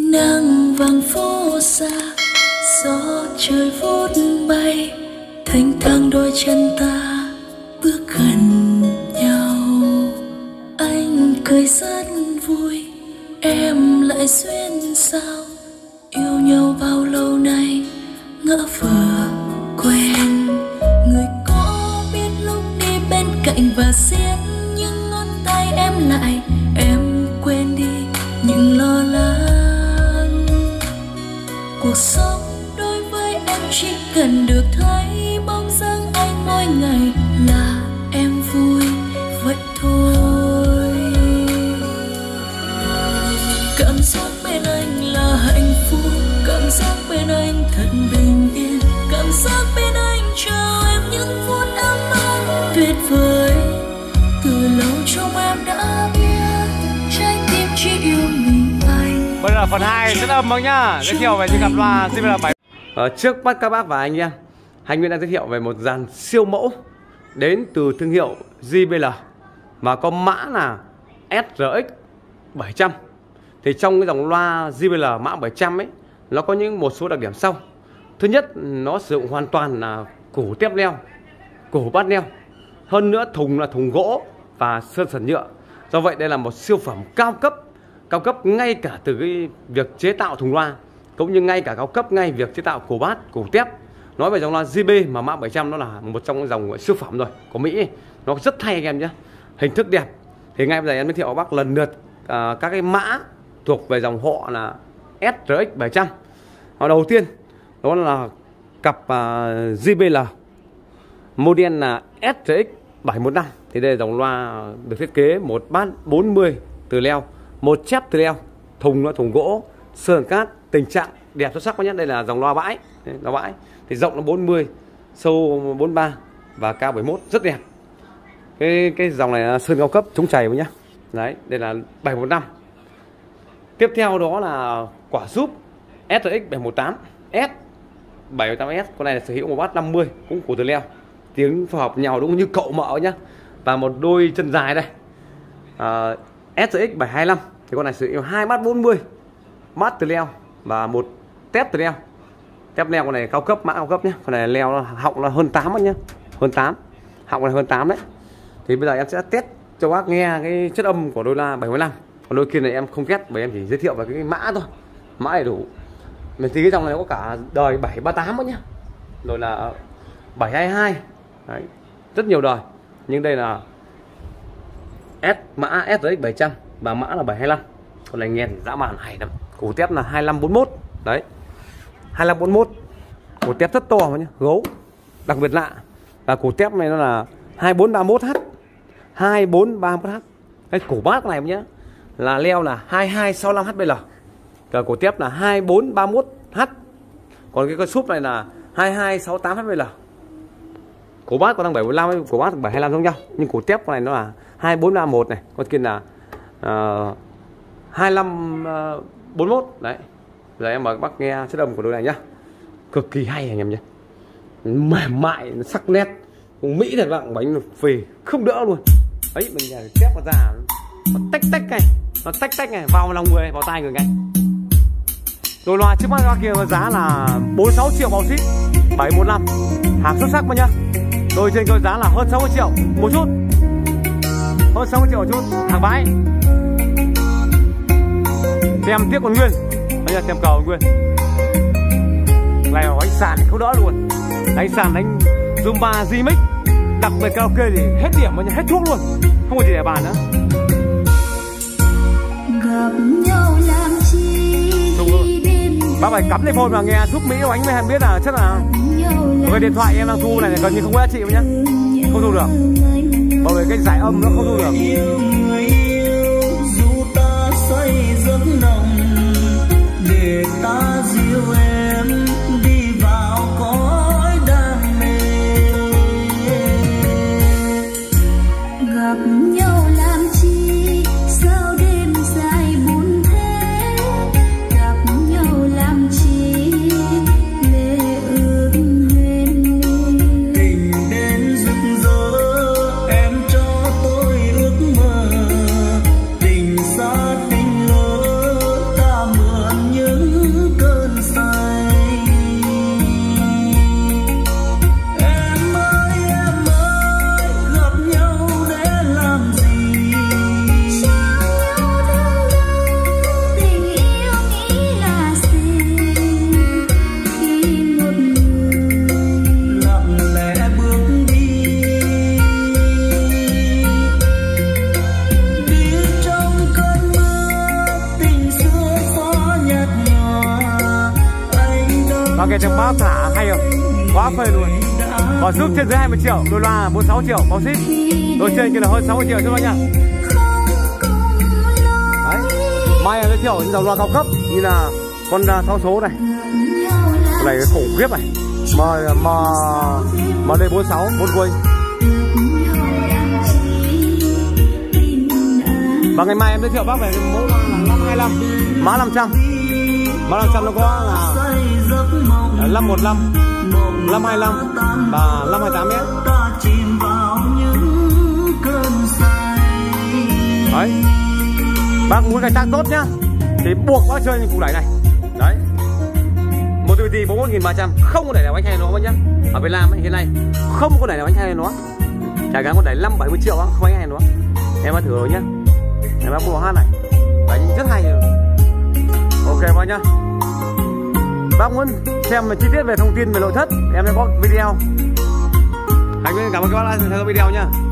nắng vàng phố xa, gió trời vút bay, thanh thang đôi chân ta bước gần nhau. Anh cười rất vui, em lại duyên sao, yêu nhau bao lâu nay ngỡ vừa quen. Người có biết lúc đi bên cạnh và siết những ngón tay em lại, em quên đi những lo lắng. Cuộc sống đối với em chỉ cần được thấy bóng dáng anh mỗi ngày là em vui vậy thôi. Cảm giác bên anh là hạnh phúc, cảm giác bên anh thật bình yên, cảm giác bên anh cho em những phút ấm áp tuyệt vời. Từ lâu trong em đã biết trái tim chỉ yêu mình anh. Bây giờ phần 2 rất âm bác nhá. Giới thiệu về những cặp loa JBL 7. Trước mắt các bác và anh em, Hành Nguyên đang giới thiệu về một dàn siêu mẫu đến từ thương hiệu JBL mà có mã là SRX 700. Thì trong cái dòng loa JBL mã 700 ấy, nó có một số đặc điểm sau. Thứ nhất, nó sử dụng hoàn toàn là củ tép leo, củ bát neo. Hơn nữa thùng là thùng gỗ và sơn sần nhựa. Do vậy đây là một siêu phẩm cao cấp ngay cả từ cái việc chế tạo thùng loa, cũng như ngay cả cao cấp ngay việc chế tạo củ bát, củ tép. Nói về dòng loa JB mà mã 700 nó là một trong những dòng siêu phẩm rồi của Mỹ ấy. Nó rất hay anh em nhé, hình thức đẹp. Thì ngay bây giờ em giới thiệu các bác lần lượt các cái mã thuộc về dòng họ là SRX 700. Đầu tiên đó là cặp JBL model là SRX 715. Thì đây là dòng loa được thiết kế một bát 40 từ leo, một chép từ leo, thùng nó thùng gỗ, sơn cát, tình trạng đẹp xuất sắc quá nhất. Đây là dòng loa bãi, loa bãi thì rộng nó 40, sâu 43 và cao 71, rất đẹp. Cái dòng này là sơn cao cấp chống chảy nhá. Đấy, đây là 715. Tiếp theo đó là quả súp SRX 718S, 718S. Con này là sở hữu một bát 50 cũng củ từ leo, tiếng phù hợp nhau đúng như cậu mợ nhá, và một đôi chân dài đây. SRX 725 thì con này sử dụng 2 bát 40, bát từ leo và một tép từ leo. Tép leo con này cao cấp, mã cao cấp nhé. Con này leo họng là hơn 8 nhá, hơn 8, họng này hơn 8 đấy. Thì bây giờ em sẽ test cho bác nghe cái chất âm của đôi loa 715. Còn đôi kia này em không test bởi em chỉ giới thiệu về cái mã thôi, mã đầy đủ. Mình thì cái dòng này có cả đời 738 nữa nhá, rồi là 722 đấy, rất nhiều đời. Nhưng đây là mã SRX 700 và mã là 725. Con này nghe thì dã man hay lắm. Củ tép là 2541 đấy, 2541, củ tép rất to nhá, gấu đặc biệt lạ. Và củ tép này nó là 2431H, 2431H. Cái củ bát này nhá là leo là 2265HBL, và củ tép là 2431H. Còn cái súp này là 2268HBL. Củ bát con đang 745, củ bát 725 giống nhau, nhưng củ tép con này nó là 2431 này, con kia là 2541 đấy. Giờ em mời các bác nghe chất âm của đôi này nhá, cực kỳ hay anh em nhé, mềm mại, sắc nét, Mỹ thật bạn, bánh phì không đỡ luôn. Ấy mình tép vào ra nó tách này, nó tách này vào lòng người, vào tai người ngay. Đôi loa trước mắt kia giá là 46 triệu bao ship, 715, hàng xuất sắc mà nhá. Đôi trên cơ giá là hơn 60 triệu một chút, hơn 60 triệu một chút, hàng bãi. Tem tiếp còn nguyên, bây giờ tem cầu còn nguyên. Này đánh sàn không đỡ luôn, đánh sàn đánh Zumba Remix, đặc biệt karaoke thì hết điểm mà hết thuốc luôn, không có gì để bàn nữa. Gặp nhau làm chi đêm. Bác phải cắm telephone vào nghe giúp Mỹ của anh mới biết là chắc là cái điện thoại em đang thu này gần như không có giá trị nhá, không thu được, bởi vì cái giải âm nó không thu được. Dù ta say giấc nồng để ta dìu em đi vào cõi đam mê. Gặp nhau làm chi sao đêm dài buồn thế, gặp nhau làm chi lệ ước huyền ly. Tình đến rực rỡ em cho tôi ước mơ, tình xa tình lỡ ta mượn nhớ cái thằng bác thả hay không? Quá phê luôn. Bỏ giúp trên dưới 20 triệu, đôi loa 46 triệu, bao ship. Đôi trên kia là hơn 60 triệu các bác nhá. Đấy. Mai giới thiệu những dòng loa cao cấp như là con 6 số này. Con này khủng khiếp này. MD46 4 quay. Và ngày mai em giới thiệu bác về mẫu là 525, mã 500. Mã 500 nó có là 515, 525 và 528 nhé. Đấy. Bác muốn khai thác tốt nhá thì buộc bác chơi những củ đẩy này. Đấy. Một TVT 41.300, không có đẩy nào bánh hay nó bác nhá. Ở Việt Nam ấy, hiện nay không có đẩy nào bánh hay nó. Chả cả con đẩy 5-70 triệu không bánh hay nó. Em đã thử rồi nhá. Em đã mua hát này. Đánh rất hay rồi. Ok bác nhá. Bác muốn xem chi tiết về thông tin về nội thất, em sẽ có video. Anh cảm ơn các bác đã theo dõi video nhá.